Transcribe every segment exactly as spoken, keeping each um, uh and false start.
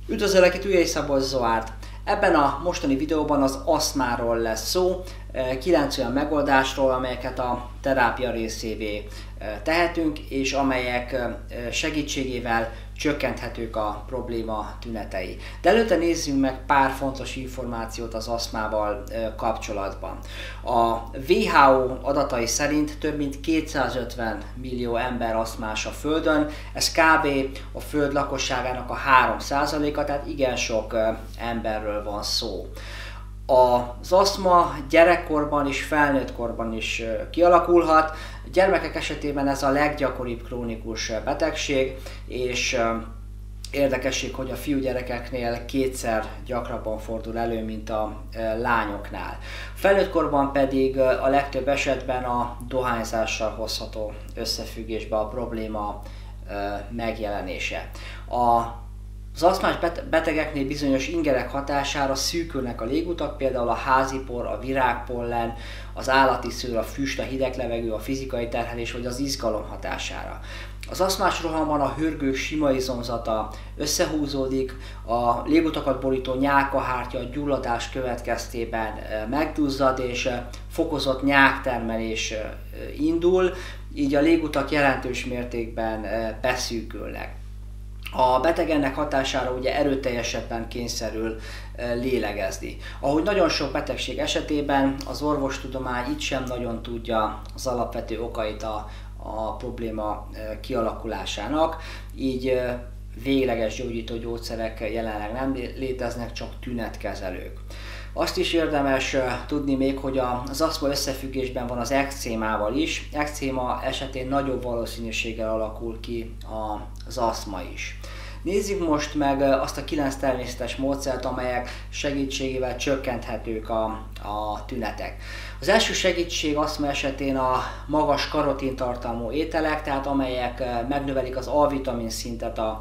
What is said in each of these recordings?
Üdvözöllek, itt Ügyei Szabolcs Zoárd. Ebben a mostani videóban az aszmáról lesz szó, kilenc olyan megoldásról, amelyeket a terápia részévé tehetünk, és amelyek segítségével csökkenthetők a probléma tünetei. De előtte nézzünk meg pár fontos információt az aszmával kapcsolatban. A dupla vé há ó adatai szerint több mint kétszázötven millió ember aszmás a Földön, ez kb. A Föld lakosságának a három százaléka, tehát igen sok emberről van szó. Az aszma gyerekkorban és felnőttkorban is kialakulhat. Gyermekek esetében ez a leggyakoribb krónikus betegség, és érdekesség, hogy a fiúgyerekeknél kétszer gyakrabban fordul elő, mint a lányoknál. Felnőttkorban pedig a legtöbb esetben a dohányzással hozható összefüggésbe a probléma megjelenése. A Az aszmás betegeknél bizonyos ingerek hatására szűkülnek a légutak, például a házipor, a virágpollen, az állati szőr, a füst, a hideg levegő, a fizikai terhelés vagy az izgalom hatására. Az aszmás rohamban a hörgők sima izomzata összehúzódik, a légutakat borító nyálkahártya a gyulladás következtében megduzzad és fokozott nyálktermelés indul, így a légutak jelentős mértékben beszűkülnek. A beteg ennek hatására ugye erőteljesebben kényszerül lélegezni. Ahogy nagyon sok betegség esetében az orvostudomány itt sem nagyon tudja az alapvető okait a, a probléma kialakulásának, így végleges gyógyító gyógyszerek jelenleg nem léteznek, csak tünetkezelők. Azt is érdemes tudni még, hogy az aszma összefüggésben van az ekcémával is. Ekcéma esetén nagyobb valószínűséggel alakul ki az aszma is. Nézzük most meg azt a kilenc természetes módszert, amelyek segítségével csökkenthetők a, a tünetek. Az első segítség aszma esetén a magas karotin tartalmú ételek, tehát amelyek megnövelik az A-vitamin szintet a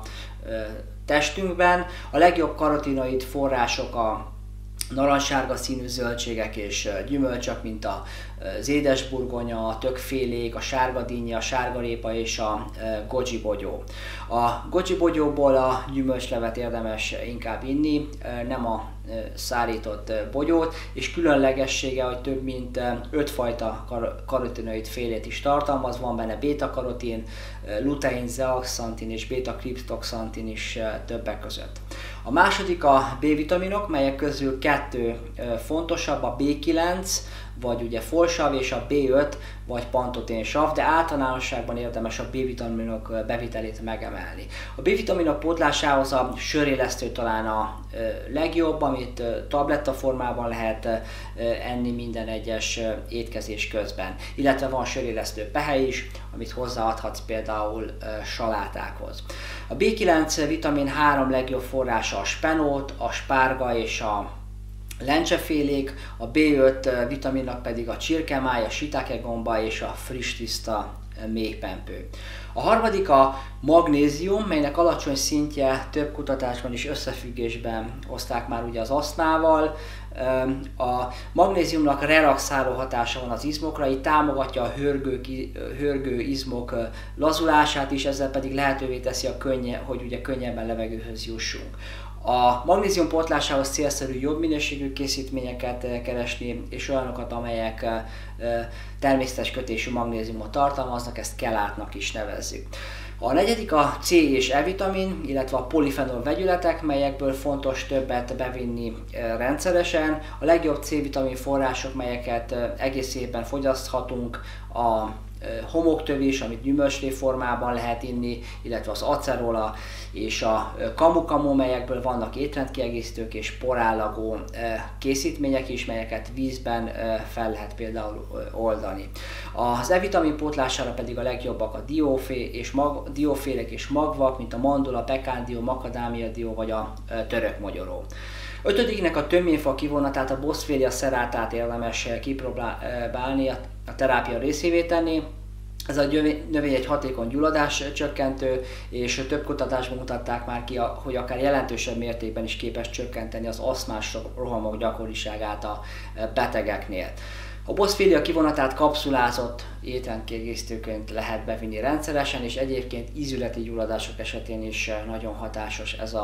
testünkben. A legjobb karotinoid források a narancssárga színű zöldségek és gyümölcsök, mint az édesburgonya, a többfélék, a sárgadínya, a sárgarépa és a goji bogyó. A goji bogyóból a gyümölcslevet érdemes inkább inni, nem a szárított bogyót, és különlegessége, hogy több mint öt fajta karotinoid félét is tartalmaz, van benne béta-karotin, lutein, zeaxantin és béta-kriptoxantin is többek között. A második a B-vitaminok, melyek közül kettő fontosabb, a bé kilenc, vagy ugye folsav, és a bé öt, vagy pantoténsav, de általánosságban érdemes a B-vitaminok bevitelét megemelni. A B-vitaminok pótlásához a sörélesztő talán a legjobb, amit tabletta formában lehet enni minden egyes étkezés közben. Illetve van sörélesztő pehely is, amit hozzáadhatsz például salátákhoz. A bé kilenc vitamin három legjobb forrása a spenót, a spárga és a lencsefélék, a bé öt vitaminnak pedig a csirkemáj, a shiitake gomba és a friss tiszta méhpempő. A harmadik a magnézium, melynek alacsony szintje több kutatásban is összefüggésben hozták már ugye az aszmával. A magnéziumnak relaxáló hatása van az izmokra, így támogatja a hörgő, hörgő izmok lazulását is, ezzel pedig lehetővé teszi, a könnye, hogy ugye könnyebben levegőhöz jussunk. A magnézium pótlásához célszerű jobb minőségű készítményeket keresni, és olyanokat, amelyek természetes kötésű magnéziumot tartalmaznak, ezt kelátnak is nevezzük. A negyedik a C és E vitamin, illetve a polifenol vegyületek, melyekből fontos többet bevinni rendszeresen. A legjobb C vitamin források, melyeket egész évben fogyaszthatunk, a homoktövés, amit gyümölcslé formában lehet inni, illetve az acerola és a kamu-kamu, melyekből vannak étrendkiegészítők és porállagó készítmények is, melyeket vízben fel lehet például oldani. Az E-vitamin pótlására pedig a legjobbak a diófé és mag, diófélek és magvak, mint a mandula, pekándió, makadámiadió vagy a török mogyoró. Ötödiknek a töményfa kivonatát, a Boswellia serratát érdemes kipróbálni, a terápia részévé tenni. Ez a növény egy hatékony gyulladás csökkentő, és több kutatásban mutatták már ki, hogy akár jelentősebb mértékben is képes csökkenteni az aszmás rohamok gyakoriságát a betegeknél. A Boswellia kivonatát kapszulázott étrendkiegészítőként lehet bevinni rendszeresen, és egyébként ízületi gyulladások esetén is nagyon hatásos ez a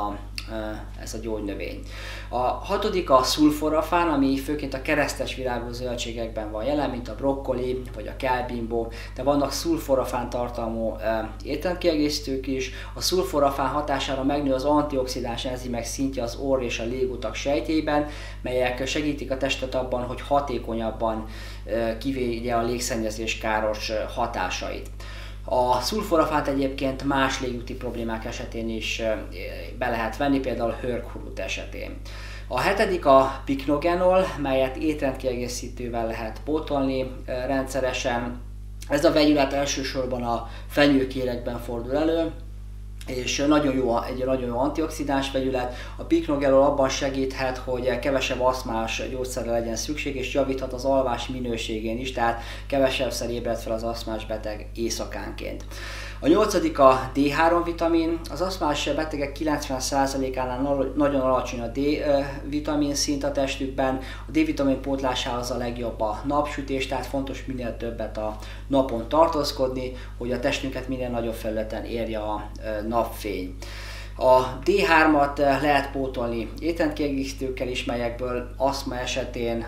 ez a gyógynövény. A hatodik a szulforafán, ami főként a keresztes virágú zöldségekben van jelen, mint a brokkoli vagy a kelbimbó, de vannak szulforafán tartalmú étrendkiegészítők is. A szulforafán hatására megnő az antioxidáns enzimek szintje az orr és a légutak sejtjében, melyek segítik a testet abban, hogy hatékonyabban kivédje a légszennyezés káros hatásait. A szulforafát egyébként más légúti problémák esetén is be lehet venni, például hőrkhurut esetén. A hetedik a piknogenol, melyet étrendkiegészítővel lehet pótolni rendszeresen. Ez a vegyület elsősorban a fenyőkérekben fordul elő, és nagyon jó, egy nagyon jó antioxidáns vegyület. A piknogenol abban segíthet, hogy kevesebb aszmás gyógyszerre legyen szükség, és javíthat az alvás minőségén is, tehát kevesebbszer ébred fel az aszmás beteg éjszakánként. A nyolcadik a dé három vitamin. Az aszmás betegek kilencven százalékánál nagyon alacsony a D-vitamin szint a testükben. A D-vitamin pótlásához a legjobb a napsütés, tehát fontos minél többet a napon tartózkodni, hogy a testünket minél nagyobb felületen érje a napfény. A dé hármat lehet pótolni étrendkiegészítőkkel is, melyekből aszma esetén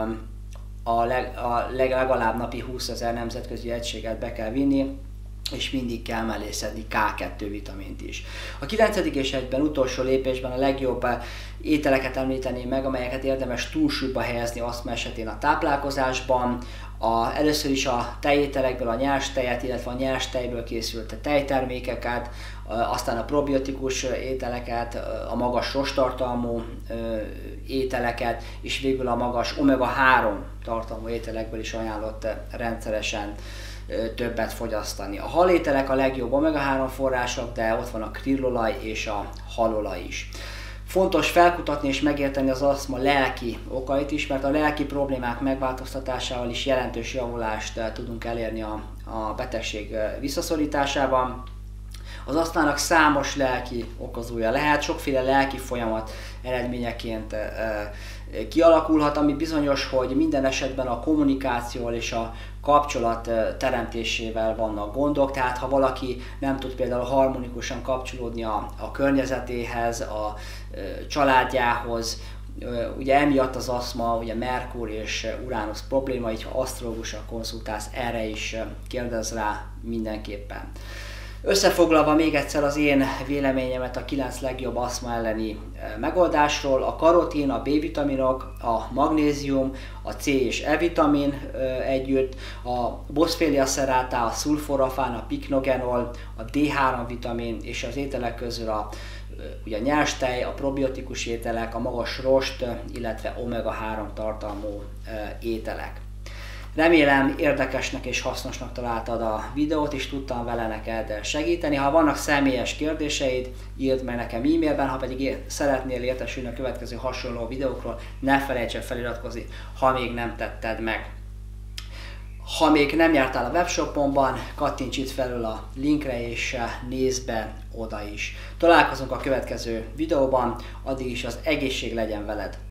a, leg, a legalább napi húszezer nemzetközi egységet be kell vinni, és mindig kell mellé szedni ká kettő vitamint is. A kilencedik és egyben utolsó lépésben a legjobb ételeket említeném meg, amelyeket érdemes túlsúlyba helyezni asztma esetén a táplálkozásban. A, először is a tejételekből a nyers tejet, illetve a nyers tejből készült tejtermékeket, aztán a probiotikus ételeket, a magas rosttartalmú ételeket, és végül a magas omega három tartalmú ételekből is ajánlott rendszeresen többet fogyasztani. A halételek a legjobb omega három források, de ott van a krillolaj és a halolaj is. Fontos felkutatni és megérteni az asztma lelki okait is, mert a lelki problémák megváltoztatásával is jelentős javulást tudunk elérni a, a betegség visszaszorításában. Az asztmának számos lelki okozója lehet, sokféle lelki folyamat eredményeként kialakulhat, ami bizonyos, hogy minden esetben a kommunikációval és a kapcsolat teremtésével vannak gondok, tehát ha valaki nem tud például harmonikusan kapcsolódni a, a környezetéhez, a családjához, ugye emiatt az asztma, ugye Merkur és Uránusz probléma, így ha asztrológussal konzultálsz, erre is kérdez rá mindenképpen. Összefoglalva még egyszer az én véleményemet a kilenc legjobb asztma elleni megoldásról: a karotin, a B-vitaminok, a magnézium, a C és E vitamin együtt, a Boswellia serrata, a szulforafán, a piknogenol, a dé három vitamin és az ételek közül a, ugye a nyers tej, a probiotikus ételek, a magas rost, illetve omega három tartalmú ételek. Remélem érdekesnek és hasznosnak találtad a videót, és tudtam vele neked segíteni. Ha vannak személyes kérdéseid, írd meg nekem e-mailben, ha pedig szeretnél értesülni a következő hasonló videókról, ne felejts el feliratkozni, ha még nem tetted meg. Ha még nem jártál a webshopomban, kattints itt felül a linkre és nézd be oda is. Találkozunk a következő videóban, addig is az egészség legyen veled!